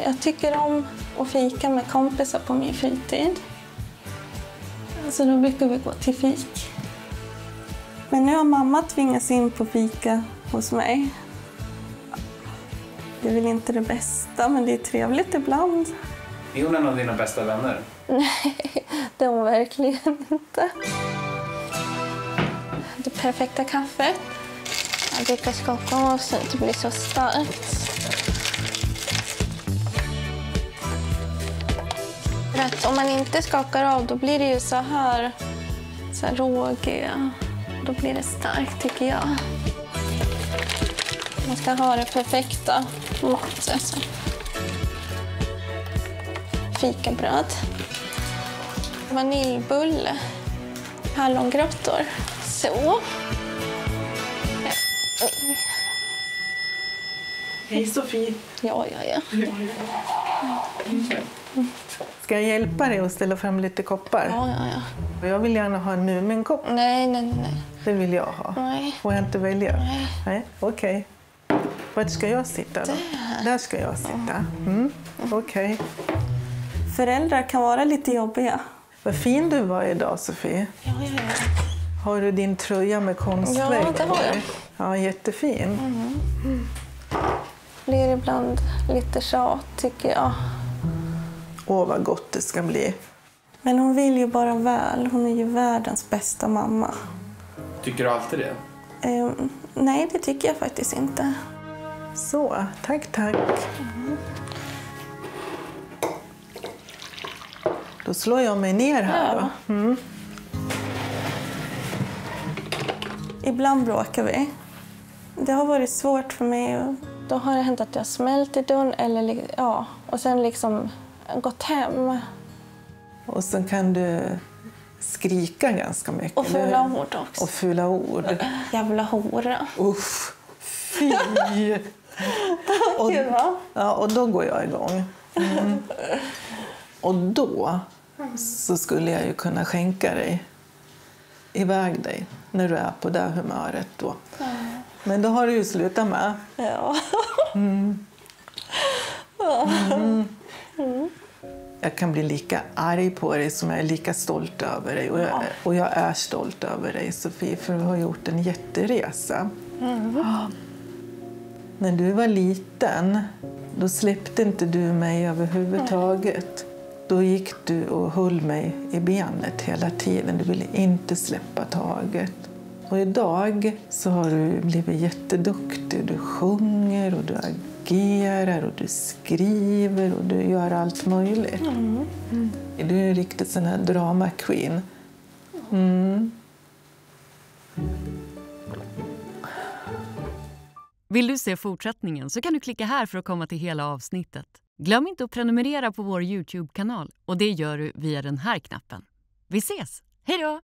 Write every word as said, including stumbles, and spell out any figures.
Jag tycker om att fika med kompisar på min fritid. Så då brukar vi gå till fik. Men nu har mamma tvingats in på fika hos mig. Det är väl inte det bästa, men det är trevligt ibland. Är hon en av dina bästa vänner? Nej, det är hon verkligen inte. Det perfekta kaffet. Jag brukar skaka av så att det blir så starkt. För att om man inte skakar av, då blir det ju så här, så här rågiga. Då blir det starkt, tycker jag. Man ska ha det perfekta måttet. Fikabröd. Vaniljbulle. Hallongrottor. Så. Hej Sofie. Ja, ja, ja. Ska jag hjälpa dig att ställa fram lite koppar? Ja, ja, ja. Jag vill gärna ha en Muminkopp. Nej, nej, nej. Det vill jag ha. Nej. Får jag inte välja? Nej. Nej, okej. Okay. Vart ska jag sitta då? Där. Där ska jag sitta. Mm. Okej. Okay. Föräldrar kan vara lite jobbiga. Vad fin du var idag, Sofie. Ja, ja, ja. Har du din tröja med konstverk? Ja, det har jag. Ja, jättefin. Mm. Mm. Blir ibland lite tjat, tycker jag. Åh, vad gott det ska bli. Men hon vill ju bara väl. Hon är ju världens bästa mamma. Tycker du alltid det? Eh, nej, det tycker jag faktiskt inte. Så, tack, tack. Mm. Då slår jag mig ner här. Ja. Då. Mm. Ibland bråkar vi. Det har varit svårt för mig. Då har det hänt att jag smält i dörren eller, ja, och sen liksom gått hem. Och sen kan du skrika ganska mycket. Och fula ord också. Och fula ord. Jävla hora. Uff, fy! och, ja, och då går jag igång. Mm. Och då så skulle jag ju kunna skänka dig iväg dig när du är på det humöret då. Men då har du ju slutat med. Ja. Mm. Mm. Mm. Jag kan bli lika arg på dig som jag är lika stolt över dig. Och jag, ja. och jag är stolt över dig, Sofie, för du har gjort en jätteresa. Mm. Ja. När du var liten, då släppte inte du mig överhuvudtaget. Mm. Då gick du och höll mig i benet hela tiden. Du ville inte släppa taget. Och idag så har du blivit jätteduktig. Du sjunger och du agerar och du skriver och du gör allt möjligt. Mm. Mm. Du är en riktigt sån här drama queen. Mm. Vill du se fortsättningen så kan du klicka här för att komma till hela avsnittet. Glöm inte att prenumerera på vår YouTube-kanal och det gör du via den här knappen. Vi ses! Hej då!